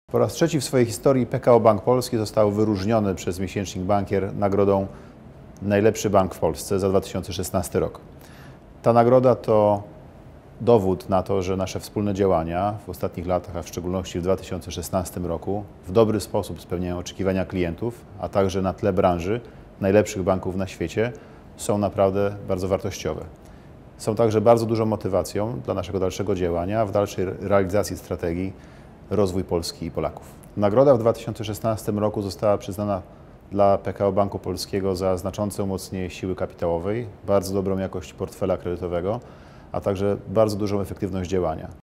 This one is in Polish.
Po raz trzeci w swojej historii PKO Bank Polski został wyróżniony przez miesięcznik Bankier nagrodą Najlepszy Bank w Polsce za 2016 rok. Ta nagroda to dowód na to, że nasze wspólne działania w ostatnich latach, a w szczególności w 2016 roku, w dobry sposób spełniają oczekiwania klientów, a także na tle branży najlepszych banków na świecie, są naprawdę bardzo wartościowe. Są także bardzo dużą motywacją dla naszego dalszego działania, w dalszej realizacji strategii rozwój Polski i Polaków. Nagroda w 2016 roku została przyznana dla PKO Banku Polskiego za znaczące umocnienie siły kapitałowej, bardzo dobrą jakość portfela kredytowego, a także bardzo dużą efektywność działania.